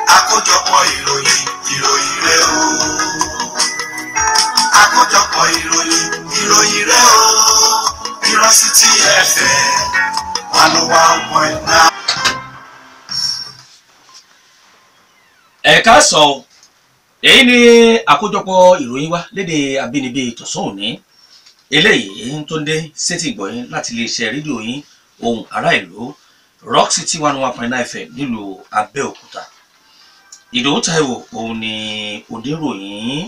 àkójọpọ̀ ìròyìn rẹ̀ o. àkójọpọ̀ ìròyìn rẹ̀ o. Curiosity FM 101.9. ẹ káàsán o, èyí ni àkójọpọ̀ ìròyìn wa lédè abínibí tọ̀sán òní eléyìí tó ń dé sétí ìgbọ̀yìn láti iléeṣẹ́ rédíò yín ohùn ará ìlú Rock City 101.9 FM nílùú Abẹ́òkúta. Ìdòwú Táíwò òun ni oníròyìn.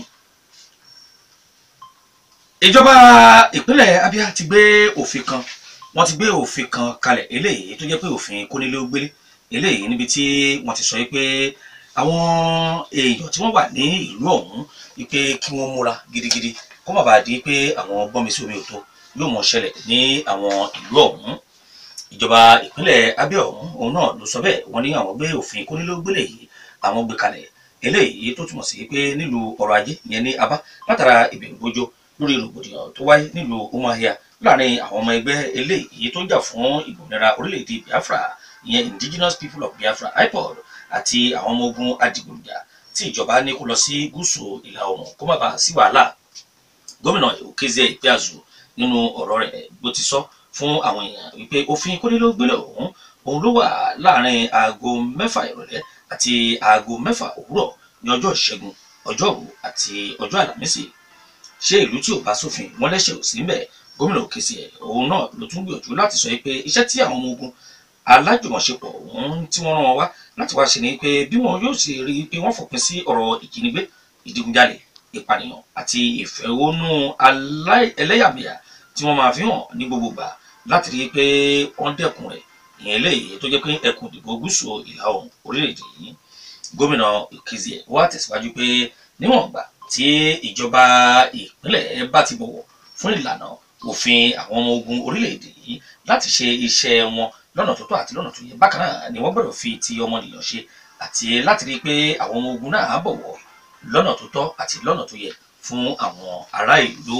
Ìjọba ìpínlẹ̀ Abia ti gbé òfin kan, wọ́n ti gbé òfin kan kalẹ̀ eléyìí tó jẹ́ pé òfin kónílé-ó-gbélé eléyìí níbi tí wọ́n ti sọ pé àwọn èèyàn tí wọ́n wà ní ìlú ọ̀hún wípé kí wọ́n múra gidigidi kó má bàa di pé àwọn gbọ́nmi sí omi òtó yóò mọ̀ ṣẹlẹ̀ ní àwọn ìlú ọ̀hún. Ìjọba ìpínlẹ̀ Abia ọ̀hún òun náà ló sọ bẹ́ẹ̀, wọ́n ní àwọn gbé òfin kónílé-ó-gbélé yìí àwọn gbé kalẹ̀ eléyìí tó túmọ̀ sí pé nílùú ọrọ̀ ajé ìyẹn ní Aba látara ìbẹ̀rùbojo lórí rògbòdìyàn tó wáyé nílùú Umuahia láàrin àwọn ọmọ ẹgbẹ́ eléyìí tó ń jà fún ìgbòmìnira orílẹ̀-èdè Biafra ìyẹn Indigenous People of Biafra IPOB àti àwọn ọmọ ogun adigunjà tí ìjọba ní kó lọ sí gúúsù ìlà oòrùn kó má bàa sí wàhálà. Gómìnà Okezie Ikpeazu nínú ọ̀rọ̀ rẹ̀ bó ti sọ fún àwọn èèyàn wípé òfin kónílé-ó-gbélé òun ló wà láàrin aago 6 ìrọ̀lẹ́ àti aago 6 òwúrọ̀ ní ọjọ́ ìṣẹ́gun, ọjọ́rú àti ọjọ́ àlàmísì. Ṣé ìlú tí ò bá sófin wọn lẹ́sẹ̀ ò sí níbẹ̀? Gómìnà Okezie òun náà ló tún gbìyànjú láti sọ pé iṣẹ́ tí àwọn ọmọ ogun alájùmọ̀ṣepọ̀ òun tí wọ́n rán wọn wá láti wá ṣe ni pé bí wọn yóò ṣe rí i pé wọ́n fòpin sí ọ̀rọ̀ ìjínigbé, ìdigunjalè, ìpànìyàn àti ìfẹ̀hónú ẹlẹ́yàmẹ̀yà tí wọ́n máa fi hàn ní gbogbo ìgbà láti rí i pé wọ́n dẹ́kun rẹ̀, ìyẹn eléyìí tó jẹ́ pé ẹkùn ìdìbò gúúsù ìlà oòrùn orílẹ̀-èdè yìí. Gómìnà Okezie wá tẹ̀síwájú pé níwọ̀n ìgbà tí ìjọba ìpínlẹ̀ bá ti bọ̀wọ̀ fún ìlànà òfin àwọn ọmọ ogun orílẹ̀-èdè yìí láti ṣe iṣẹ́ wọn lọ́nà tó tọ́ àti lọ́nà tó yẹ, bákan náà ni wọ́n gbọ́dọ̀ fi ti ọmọnìyàn ṣe àti láti rí i pé àwọn ọmọ ogun náà bọ̀wọ̀ lọ́nà tó tọ́ àti lọ́nà tó yẹ fún àwọn ará ìlú.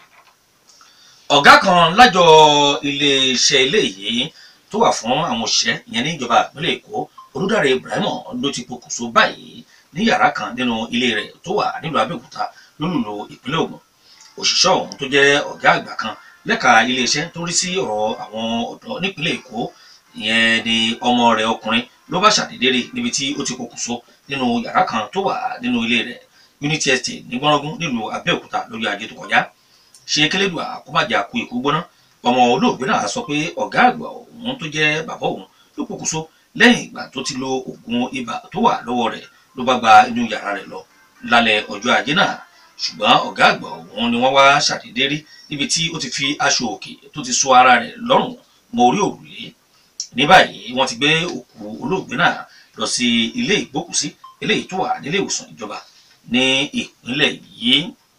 Ọ̀gá kan lájọ iléeṣẹ́ eléyìí tó wà fún àwọn òṣìṣẹ́ ìyẹn ní ìjọba ìpínlẹ̀ Èkó, Olúdáre Ibrahim ló ti pokùnso báyìí ní yàrá kan nínú ilé rẹ̀ tó wà nílùú Abẹ́òkúta lólùlù ìpínlẹ̀ Ògùn. Òṣìṣẹ́ ọ̀hún tó jẹ́ ọ̀gá àgbà kan lẹ́ka iléeṣẹ́ tó rí sí ọ̀rọ̀ àwọn ọ̀dọ́ nípínlẹ̀ Èkó ìyẹn ni ọmọ rẹ̀ ọkùnrin ló bá ṣàdédé rí níbi tí ó ti pokùnso nínú yàrá kan tó wà nínú ilé rẹ̀ Unity Estate ní Gbọ́nrọ́gún nílùú Abẹ́òkúta lórí Ajé tó kọjá. Ṣé kélédùà kó má jà kú ikú gbóná? Ọmọ olóògbé náà sọ pé ọ̀gá àgbà òun tó jẹ́ bàbá òun ló pokùnso lẹ́yìn ìgbà tó ti lo oògùn ibà tó wà lọ́wọ́ rẹ̀ ló bá gba inú yàrá rẹ̀ lọ lálẹ́ ọjọ́ Ajé náà. Ṣùgbọ́n ọ̀gá àgbà òun ni wọ́n wá ṣàdédé rí níbi tí ó ti fi aṣọ òkè tó ti so ara rẹ̀ lọ́rùn mọ́ orí òrùlé. Ní báyìí wọ́n ti gbé òkú olóògbé náà lọ sí ilé ìgbókùsí eléyìí tó wà nílé ìwòsàn ìjọba ní ìpínlẹ̀ yìí.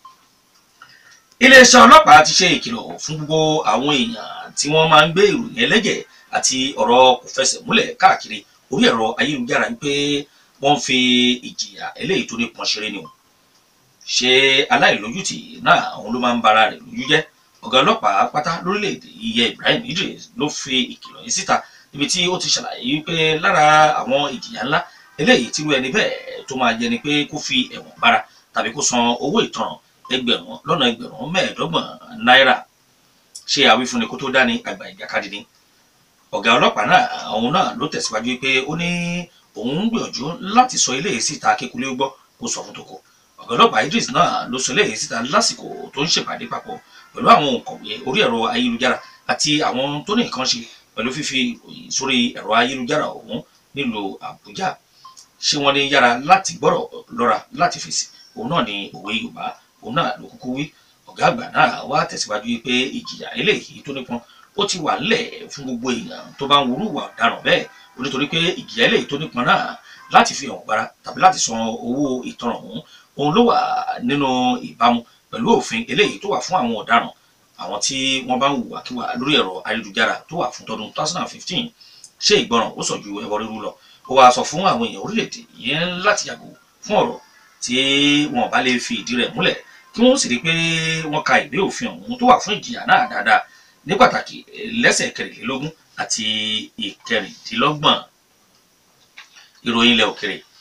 Iléeṣẹ́ ọlọ́pàá ti ṣe ìkìlọ̀ fún gbogbo àwọn èèyàn tí wọ́n máa ń gbé ìròyìn ẹlẹ́jẹ̀ àti ọ̀rọ̀ kò fẹsẹ̀ múlẹ̀ káàkiri orí ẹ̀rọ ayélujára wípé wọ́n ń fi ìjìyà eléyìí tó nípọn ṣeré ni o. Ṣé aláìlójútì náà òun ló máa ń bara rẹ̀ lójú jẹ́? Ọ̀gá ọlọ́pàá pátá lórílẹ̀‐èdè ìyẹn Ibrahim Idris ló fi ìkìlọ̀ yìí síta níbi tí ó ti ṣàlàyé wípé lára àwọn ìjìyà ńlá eléyìí tí irú ẹni bẹ́ẹ̀ tó máa jẹ ni pé kó fi ẹ̀wọ̀n bára tàbí kó san owó ìtanràn ẹgbẹ̀rún lọ́nà ẹgbẹ̀rún 25 náírà. Ṣé àwífúnni kó tó dání àgbà ìjàkadì ni? Ọ̀gá ọlọ́pàá náà òun náà ló tẹ̀síwájú pé ó ní òun ń gbìyànjú láti sọ eléyìí síta kékulé gbọ́ kó sọ fún toko. Ọ̀gá ọlọ́pàá Idris náà ló sọ eléyìí síta lásìkò tó ń ṣèpàdé papọ̀ pẹ̀lú àwọn òǹkọ̀wé orí ẹ̀rọ ayélujára àti àwọn tó ní nǹkan ṣe pẹ̀lú fífi ìròyìn sórí ẹ̀rọ ayélujára ọ̀hún nílùú Àbújá. Ṣé wọ́n ní yára láti gbọ́rọ̀ lọ́ra láti fèsì? Òun náà ni òwe Yorùbá òun náà ló kúkú wí. Ọ̀gá àgbà náà wá tẹ̀síwájú pé ìjìyà eléyìí tó nípọn ó ti wà nílẹ̀ fún gbogbo èèyàn tó bá ń wúrú wà ọ̀daràn bẹ́ẹ̀, nítorí pé ìjìyà eléyìí tó nípọn náà láti fi ẹ̀wọ̀n gbára tàbí láti san owó ìtanràn òun ló wà nínú ìbámu pẹ̀lú òfin eléyìí tó wà fún àwọn ọ̀daràn àwọn tí wọ́n bá ń hùwàkíwà lórí ẹ̀rọ ayélujára tó wà fún tọdún 2015. Ṣé ìgbọràn ó sàn ju ẹbọ rírú lọ? Ó wá sọ fún àwọn èèyàn orílẹ̀-èdè yẹn láti yàgò fún ọ̀rọ̀ tí wọn bá lè fi ìdí rẹ̀ múlẹ̀, kí wọ́n sì rí pé wọ́n ka ìwé òfin ọ̀hún tó wà fún ìjìyà náà dáadáa, ní pàtàkì lẹ́sẹ̀ 23 àti 24. Ìròyìn ilẹ̀ òkèrè.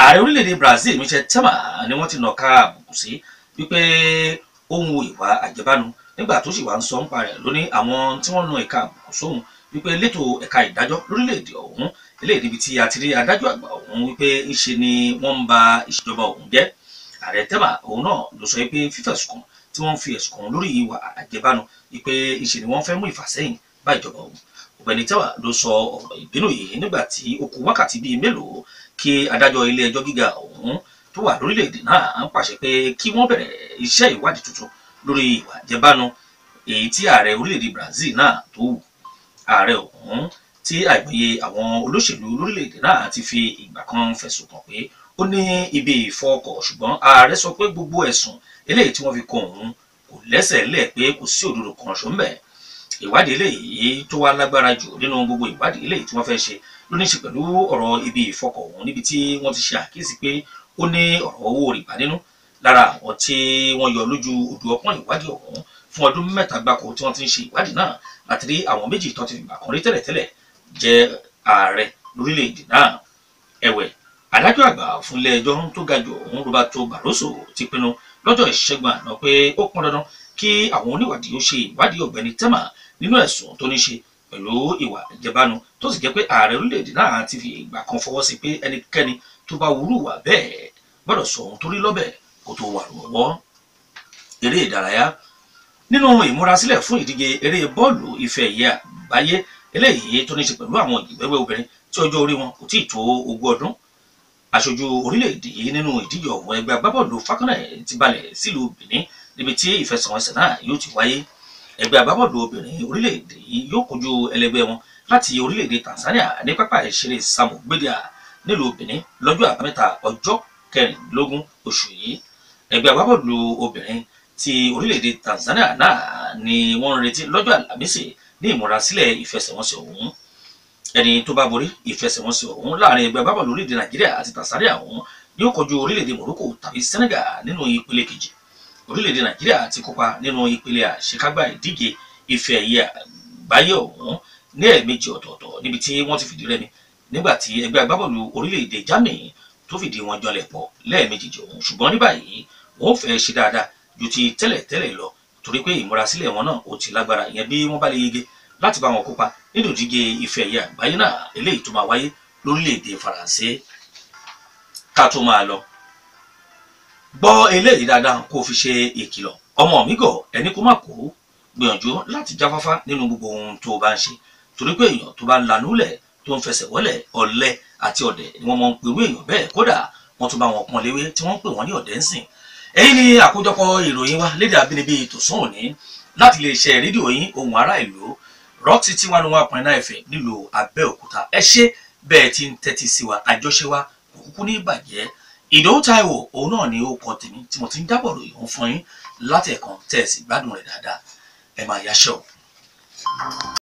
ààrẹ orílẹ̀-èdè Brazil Michel Temer ni wọ́n ti nàka àbùkù sí wípé ohun ìwà àjẹbánu nígbà tó sì wá ń sọ ń parẹ̀ lóní àwọn tí wọ́n na ẹ̀ka àbùkù sóhun wípé létò ẹ̀ka ìdájọ́ lórílẹ̀-èdè ọ̀hún eléyìí níbi tí a ti rí adájọ́ àgbà ọ̀hún wípé ńṣe ni wọ́n ń ba ìṣèjọba ọ̀hún jẹ́. ààrẹ Temer òun náà ló sọ pé fífẹ̀sùn kàn tí wọ́n fi ẹ̀sùn kàn lórí ìwà àjẹbánu wípé ńṣe ni wọ́n fẹ́ mú ìfàsẹ́yìn bá ìjọba ọ̀hún. ọ̀gbẹ́ni Temer ló sọ ọ̀rọ̀ ìbínú yìí nígbà tí ó kù wákàtí bíi mélòó kí adájọ́ ilé ẹjọ́ gíga ọ̀hún tó wà lórílẹ̀-èdè náà ń pàṣẹ pé kí wọ́n bẹ̀rẹ̀ iṣẹ́ ìwádìí tuntun lórí ìwà àjẹbánu èyí tí ààrẹ orílẹ̀-èdè Brazil náà tó wù. ààrẹ ọ̀hún tí àìmọye àwọn olóṣèlú lórílẹ̀-èdè náà ti fi ìgbà kan fẹ̀sùn kàn pé ó ní ibi ìfọkọ̀ ṣùgbọ́n ààrẹ sọ pé gbogbo ẹ̀sùn eléyìí tí wọ́n fi kàn òun kò lẹ́sẹ̀ lẹ̀ pé kò sí òdodo kan ṣó ń bẹ̀. ìwádìí eléyìí tó wá lágbára jù nínú gbogbo ìwádìí eléyìí tí wọ́n fẹ́ ṣe ló ní í ṣe pẹ̀lú ọ̀rọ̀ ibi ìfọkọ̀ ọ̀hún níbi tí wọ́n ti ṣe àkíyèsí pé ó ní ọ̀rọ̀ owó rìbá nínú lára àwọn tí wọ́n yọ lójú odò ọpọ́n ìwádìí ọ̀hún fún ọdún mẹ́ta gbáko tí wọ́n ti ń ṣe ìwádìí náà láti rí àwọn méjì tó ti fìgbà kan rí tẹ́lẹ̀tẹ́lẹ̀ jẹ́ ààrẹ lórílẹ̀‐èdè náà. ẹ̀wẹ̀ adájọ́ àgbà fún ilé ẹjọ́ tó ga jù ọ̀hún Roberto Barroso ti pinnu lọ́jọ́ ìṣẹ́gun àná pé ó pọn dandan kí àwọn oníwádìí ó ṣe ìwádìí ọ̀gbẹ́ni Temer nínú ẹ̀sùn tó ní ṣe pẹ̀lú ìwà ìjẹbánu tó sì jẹ́ pé ààrẹ orílẹ̀‐èdè náà ti fi ìgbà kan fọwọ́ sí pé ẹnikẹ́ni tó bá wúrú wà bẹ́ẹ̀ gbọ́dọ̀ sọ ohun tó rí lọ́bẹ̀ kó tó wà lọ́wọ́. eré ìdárayá nínú ìmúrasílẹ̀ fún ìdíje eré bọ́ọ̀lù ife ẹ̀yẹ àgbáyé eléyìí tó ní ṣe pẹ̀lú àwọn ìwẹ́wẹ́ obìnrin tí ọjọ́ orí wọn kò tíì tó 20 ọdún. aṣojú orílẹ̀-èdè yìí nínú ìdíje ọ̀hún ẹgbẹ́ agbábọ́ọ̀lù Falconet ti balẹ̀ sílùú Benin níbi tí ìfẹsẹ̀wọnsẹ̀ náà yóò ti wáyé. ẹgbẹ́ agbábọ́ọ̀lù obìnrin orílẹ̀-èdè yìí yóò kojú ẹlẹgbẹ́ wọn láti orílẹ̀-èdè Tanzania ní pápá ìṣeré Samuel Gbedia nílùú Benin lọ́jọ́ àbámẹ́ta ọjọ́ 16 oṣù yìí. ẹgbẹ́ agbábọ́ọ̀lù obìnrin ti orílẹ̀-èdè Tanzania náà ni wọ́n ń retí lọ́jọ́ àlàmísì ní ìmúrasílẹ̀ ìfẹsẹ̀wọnsẹ̀ ọ̀hún. ẹni tó bá borí ìfẹsẹ̀wọnsẹ̀ ọ̀hún láàrin ẹgbẹ́ agbábọ́ọ̀lù orílẹ̀-èdè Nàìjíríà àti Tanzania ọ̀hún yóò kojú orílẹ̀-èdè Morocco tàbí Senegal nínú ìpele kejì. orílẹ̀-èdè Nàìjíríà ti kópa nínú ìpele àṣekágbá ìdíje ife ẹ̀yẹ àgbáyé ọ̀hún ní ẹ̀ẹ̀mejì ọ̀tọ̀ọ̀tọ̀ níbi tí wọ́n ti fìdí rẹmi nígbà tí ẹgbẹ́ agbábọ́ọ̀lù orílẹ̀-èdè Germany tó fìdí wọn jọlẹ̀ pọ̀ lẹ́ẹ̀mejì ọ̀hún ṣùgbọ́n ní báyìí wọ́n fẹ́ ṣe dáadáa ju ti tẹ́lẹ̀ lọ torí pé ìmúrasílẹ̀ wọn náà ó ti lágbára ìyẹn bí wọ́n bá lè yege láti bá wọn kópa nínú ìdíje ife ẹ̀yẹ àgbáyé náà eléyìí tó máa wáyé lórílẹ̀‐èdè Faransé. ká tó máa lọ gbọ́ eléyìí dáadáa kó o fi ṣe ìkìlọ̀ ọmọ mi gọ̀ ẹni kó má kó gbìyànjú láti jáfáfá nínú gbogbo ohun tó o bá ń ṣe torí pé èèyàn tó bá ń lanúlẹ̀ tó ń fẹsẹ̀ wọ́lẹ̀ ọ̀lẹ àti ọ̀dẹ̀ ni wọ́n mọ̀ ń perú èèyàn bẹ́ẹ̀ kódà wọ́n tún bá wọn pọ́n léwé tí wọ́n ń pè wọ́n ní ọ̀dẹ̀ ń sìn. èyí ni àkójọpọ̀ ìròyìn wa lédè abínibí tòsán òní láti lè ṣe rédíò yín ohùn ará ìlú Rock City 101.9 FM nílùú Abẹ́òkúta. ẹ ṣé bẹ́ẹ̀ tí ń tẹ́tí sí wa àjọṣe wa kò kúkú ní ìbàjẹ́. Ìdòwú Táíwò òun náà ni ó kọ tèmi tí mo ti ń jábọ̀ ròyìn fún yín látẹ̀kan tẹ̀ sí gbádùn rẹ̀ dáadáa ẹ máa yáṣẹ́ o.